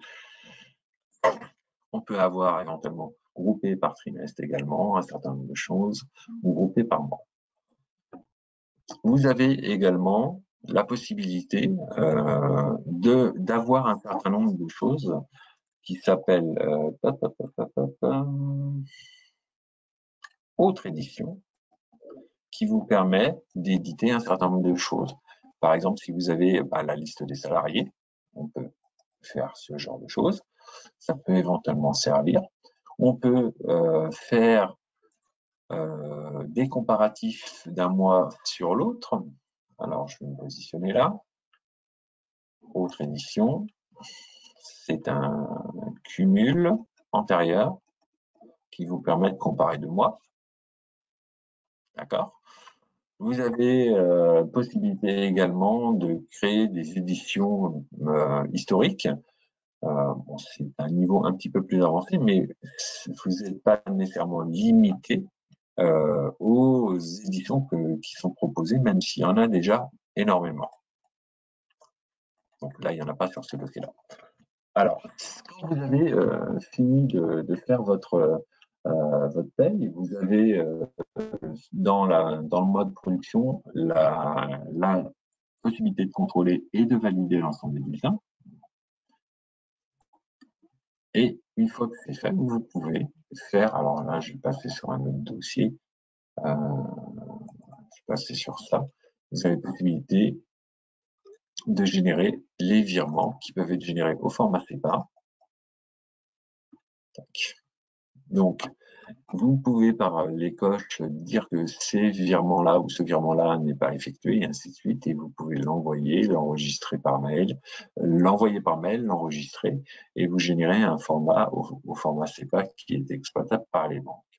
On peut avoir éventuellement groupé par trimestre également un certain nombre de choses, ou groupé par mois. Vous avez également la possibilité d'avoir un certain nombre de choses qui s'appellent autre édition, qui vous permet d'éditer un certain nombre de choses. Par exemple, si vous avez la liste des salariés, on peut faire ce genre de choses. Ça peut éventuellement servir. On peut faire des comparatifs d'un mois sur l'autre. Alors, je vais me positionner là. Autre édition. C'est un cumul antérieur qui vous permet de comparer 2 mois. D'accord ? Vous avez possibilité également de créer des éditions historiques. Bon, c'est un niveau un petit peu plus avancé, mais vous n'êtes pas nécessairement limité aux éditions qui sont proposées, même s'il y en a déjà énormément. Donc là, il n'y en a pas sur ce dossier-là. Alors, quand vous avez fini de faire votre paye, vous avez dans le mode production la possibilité de contrôler et de valider l'ensemble des bulletins. Et une fois que c'est fait, vous pouvez faire, alors là, je vais passer sur un autre dossier, je vais passer sur ça. Vous avez la possibilité de générer les virements qui peuvent être générés au format SEPA. Donc, vous pouvez par les coches dire que ces virements-là ou ce virement-là n'est pas effectué, et ainsi de suite, et vous pouvez l'envoyer, l'enregistrer par mail, l'enregistrer, et vous générez un format au format SEPA qui est exploitable par les banques.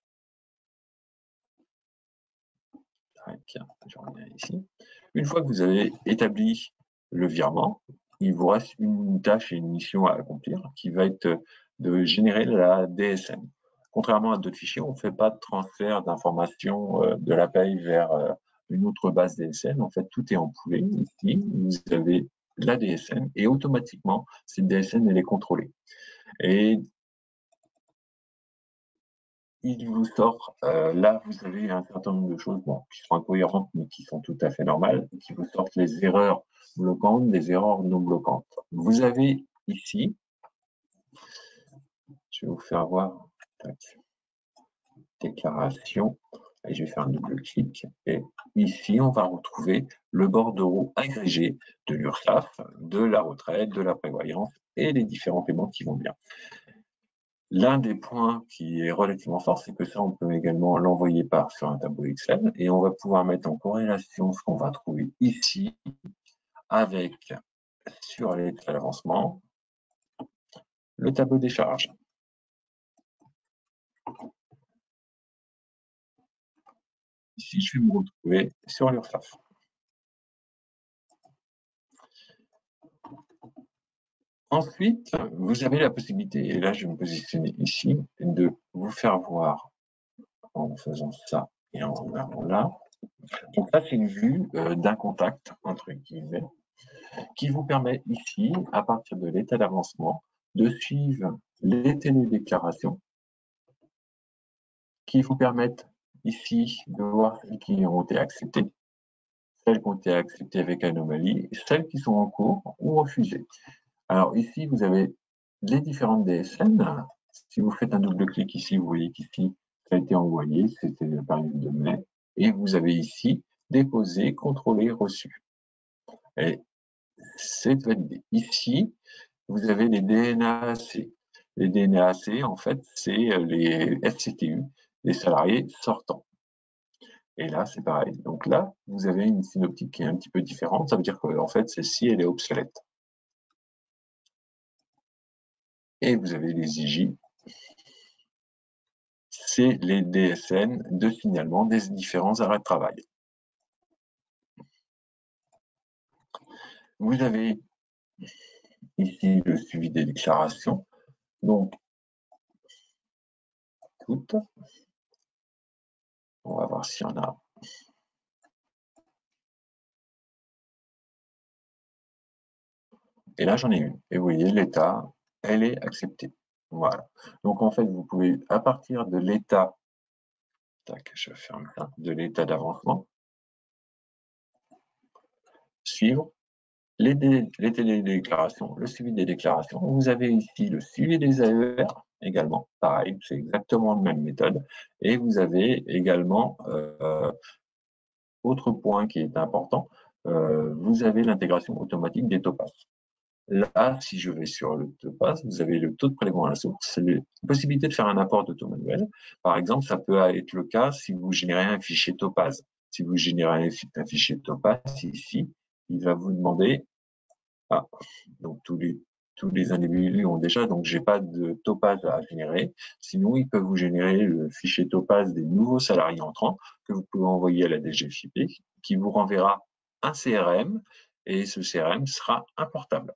Je reviens ici. Une fois que vous avez établi le virement, il vous reste une tâche et une mission à accomplir qui va être de générer la DSN. Contrairement à d'autres fichiers, on ne fait pas de transfert d'informations de la paye vers une autre base DSN. En fait, tout est empoulé. Ici, vous avez la DSN et automatiquement, cette DSN, elle est contrôlée. Et il vous sort, là, vous avez un certain nombre de choses qui sont incohérentes, mais qui sont tout à fait normales, qui vous sortent les erreurs bloquantes, des erreurs non bloquantes. Vous avez ici, je vais vous faire voir, déclaration, et je vais faire un double clic, et ici, on va retrouver le bordereau agrégé de l'URSSAF, de la retraite, de la prévoyance, et les différents paiements qui vont bien. L'un des points qui est relativement fort, c'est que ça, on peut également l'envoyer sur un tableau Excel et on va pouvoir mettre en corrélation ce qu'on va trouver ici avec, sur l'état d'avancement, le tableau des charges. Ici, je vais me retrouver sur l'URSSAF. Ensuite, vous avez la possibilité, et là, je vais me positionner ici, de vous faire voir en faisant ça et en regardant là. Donc là, c'est une vue d'un contact, entre guillemets, qui vous permet ici, à partir de l'état d'avancement, de suivre les télédéclarations qui vous permettent ici de voir celles qui ont été acceptées, celles qui ont été acceptées avec anomalie, celles qui sont en cours ou refusées. Alors ici, vous avez les différentes DSN. Si vous faites un double-clic ici, vous voyez qu'ici, ça a été envoyé, c'était la période de mai. Et vous avez ici déposé, contrôlé, reçu. Et c'est validé. Ici, vous avez les DNAC. Les DNAC, en fait, c'est les FCTU, les salariés sortants. Et là, c'est pareil. Donc là, vous avez une synoptique qui est un petit peu différente. Ça veut dire qu'en fait, celle-ci, elle est obsolète. Et vous avez les IJ. C'est les DSN de signalement des différents arrêts de travail. Vous avez ici le suivi des déclarations. Donc, toutes. On va voir s'il y en a. Et là, j'en ai une. Et vous voyez, l'état, elle est acceptée. Voilà. Donc, en fait, vous pouvez, à partir de l'état, je ferme ça, de l'état d'avancement, suivre les déclarations, le suivi des déclarations. Vous avez ici le suivi des AER, également, pareil, c'est exactement la même méthode. Et vous avez également, autre point qui est important, vous avez l'intégration automatique des topaz. Là, si je vais sur le topaz, vous avez le taux de prélèvement à la source, la possibilité de faire un apport d'auto manuel. Par exemple, ça peut être le cas si vous générez un fichier topaz. Si vous générez un fichier topaz, ici, il va vous demander, donc tous les individus ont déjà, donc j'ai pas de topaz à générer. Sinon, il peut vous générer le fichier topaz des nouveaux salariés entrants que vous pouvez envoyer à la DGFiP, qui vous renverra un CRM, et ce CRM sera importable.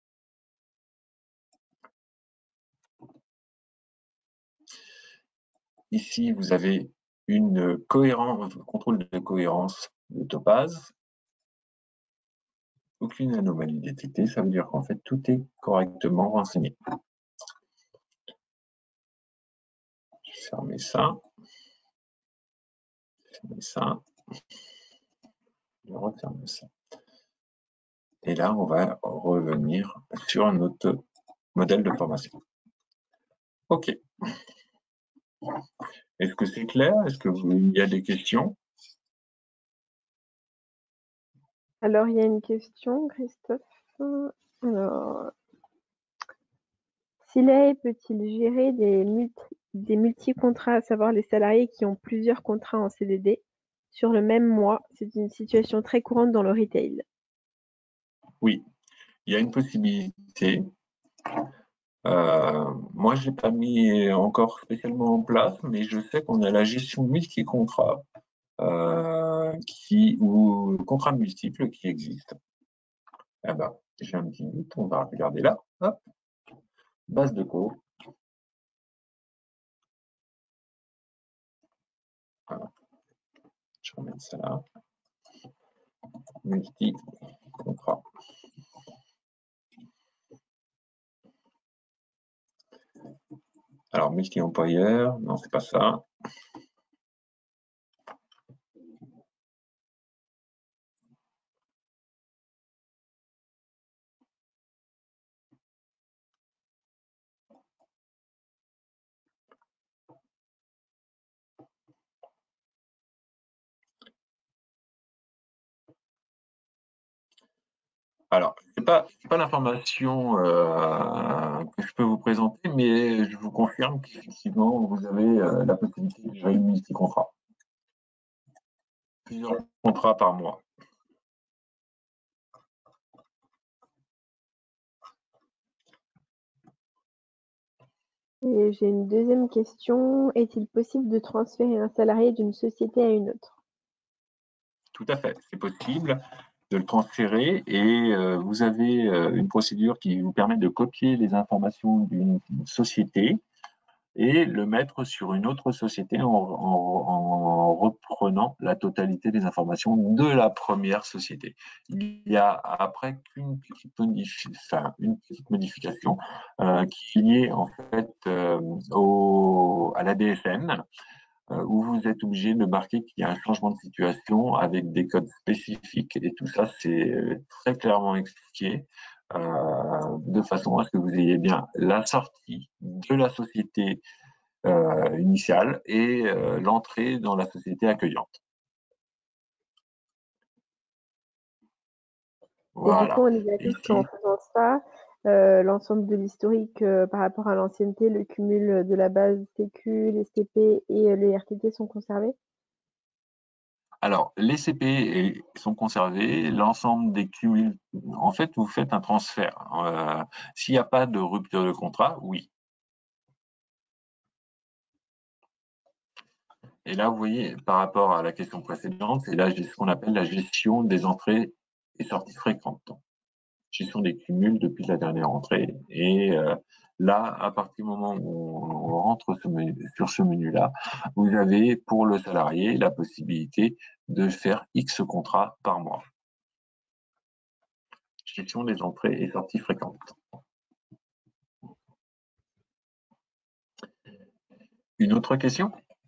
Ici, vous avez une contrôle de cohérence de topaz. Aucune anomalie détectée, ça veut dire qu'en fait, tout est correctement renseigné. Je vais fermer ça. Fermer ça. Je referme ça. Et là, on va revenir sur notre modèle de formation. OK. Est-ce que c'est clair? Est-ce qu'il y a des questions? Alors, il y a une question, Christophe. Alors, Siley peut-il gérer des multi-contrats, à savoir les salariés qui ont plusieurs contrats en CDD sur le même mois? C'est une situation très courante dans le retail. Oui, il y a une possibilité. Moi, je l'ai pas mis encore spécialement en place, mais je sais qu'on a la gestion multi-contrat ou contrats multiples qui existent. Eh ben, j'ai un petit doute, on va regarder là. Hop. Base de co. Voilà. Je remets ça là. Multi-contrat. Alors, multi-employeur, non, c'est pas ça. Alors, c'est pas l'information que je peux vous présenter, mais je vous confirme qu'effectivement, vous avez la possibilité de gérer le multi-contrat. Plusieurs contrats par mois. Et j'ai une deuxième question. Est-il possible de transférer un salarié d'une société à une autre? Tout à fait, c'est possible de le transférer et vous avez une procédure qui vous permet de copier les informations d'une société et le mettre sur une autre société en reprenant la totalité des informations de la première société. Il y a après une petite modification qui est liée en fait à la DSN. où vous êtes obligé de marquer qu'il y a un changement de situation avec des codes spécifiques. Et tout ça, c'est très clairement expliqué de façon à ce que vous ayez bien la sortie de la société initiale et l'entrée dans la société accueillante. Et du coup, Voilà. on est d'accord qu'en Ici, faisant ça, l'ensemble de l'historique par rapport à l'ancienneté, le cumul de la base Sécu, les CP et les RTT sont conservés? alors, les CP sont conservés, l'ensemble des cumuls, en fait, vous faites un transfert. S'il n'y a pas de rupture de contrat, oui. Et là, vous voyez, par rapport à la question précédente, c'est là ce qu'on appelle la gestion des entrées et sorties fréquentes. Gestion des cumuls depuis la dernière entrée. Et là, à partir du moment où on rentre sur ce menu-là, vous avez pour le salarié la possibilité de faire X contrats par mois. Gestion des entrées et sorties fréquentes. Une autre question?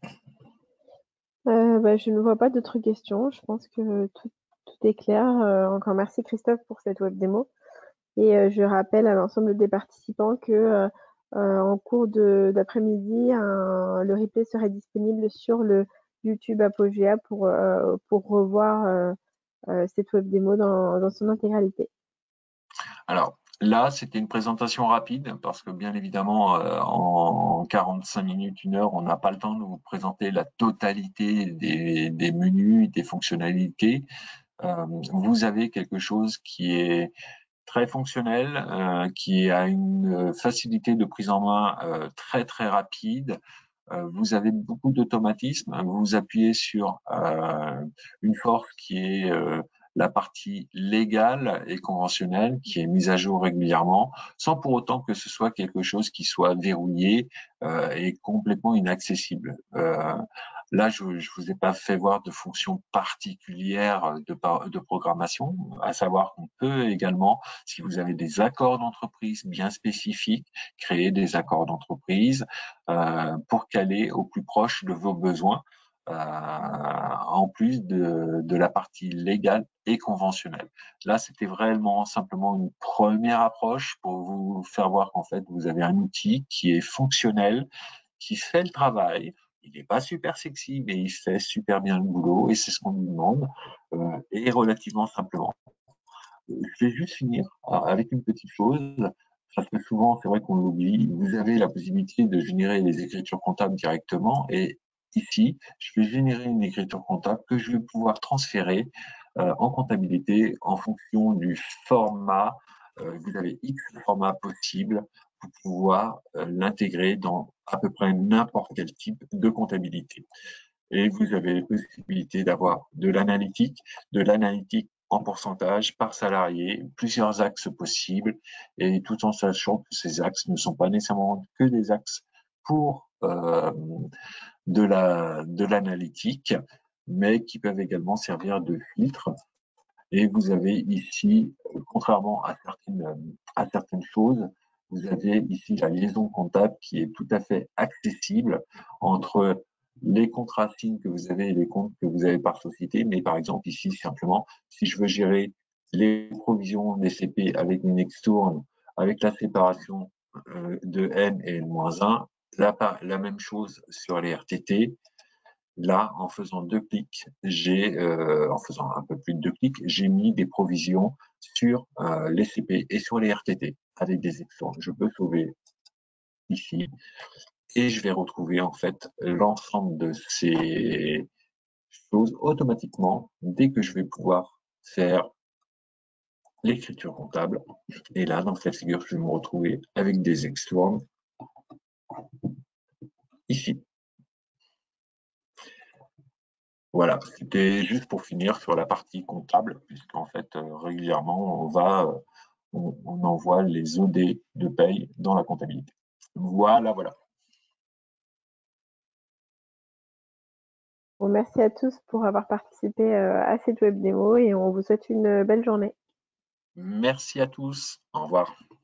Je ne vois pas d'autres questions. Je pense que tout est clair. Encore merci Christophe pour cette web démo. Et je rappelle à l'ensemble des participants que en cours d'après-midi, le replay serait disponible sur le YouTube Apogea pour revoir cette web démo dans son intégralité. Alors, là, c'était une présentation rapide parce que bien évidemment, en 45 minutes, 1 heure, on n'a pas le temps de vous présenter la totalité des menus, des fonctionnalités. Vous avez quelque chose qui est très fonctionnel, qui a une facilité de prise en main très très rapide. Vous avez beaucoup d'automatisme. Vous appuyez sur une force qui est la partie légale et conventionnelle, qui est mise à jour régulièrement, sans pour autant que ce soit quelque chose qui soit verrouillé et complètement inaccessible. Là, je vous ai pas fait voir de fonction particulière de programmation, à savoir qu'on peut également, si vous avez des accords d'entreprise bien spécifiques, créer des accords d'entreprise pour caler au plus proche de vos besoins, en plus de la partie légale et conventionnelle. Là, c'était vraiment simplement une première approche pour vous faire voir qu'en fait, vous avez un outil qui est fonctionnel, qui fait le travail. Il n'est pas super sexy, mais il fait super bien le boulot et c'est ce qu'on nous demande, et relativement simplement. Je vais juste finir avec une petite chose, parce que souvent, c'est vrai qu'on l'oublie. Vous avez la possibilité de générer les écritures comptables directement. Et ici, je vais générer une écriture comptable que je vais pouvoir transférer en comptabilité en fonction du format. Vous avez X formats possibles pour pouvoir l'intégrer dans à peu près n'importe quel type de comptabilité. Et vous avez la possibilité d'avoir de l'analytique en pourcentage par salarié, plusieurs axes possibles, et tout en sachant que ces axes ne sont pas nécessairement que des axes pour de l'analytique, mais qui peuvent également servir de filtre. Et vous avez ici, contrairement à certaines choses, vous avez ici la liaison comptable qui est tout à fait accessible entre les contrats signes que vous avez et les comptes que vous avez par société. Mais par exemple, ici, simplement, si je veux gérer les provisions des CP avec une extourne, avec la séparation de N et N-1, la même chose sur les RTT. Là, en faisant 2 clics, en faisant un peu plus de 2 clics, j'ai mis des provisions sur les CP et sur les RTT avec des extensions. Je peux sauver ici et je vais retrouver en fait l'ensemble de ces choses automatiquement dès que je vais pouvoir faire l'écriture comptable. Et là, dans cette figure, je vais me retrouver avec des extournes ici. Voilà, c'était juste pour finir sur la partie comptable, puisqu'en fait, régulièrement, on envoie les OD de paye dans la comptabilité. Voilà, voilà. Bon, merci à tous pour avoir participé à cette web démo et on vous souhaite une belle journée. Merci à tous. Au revoir.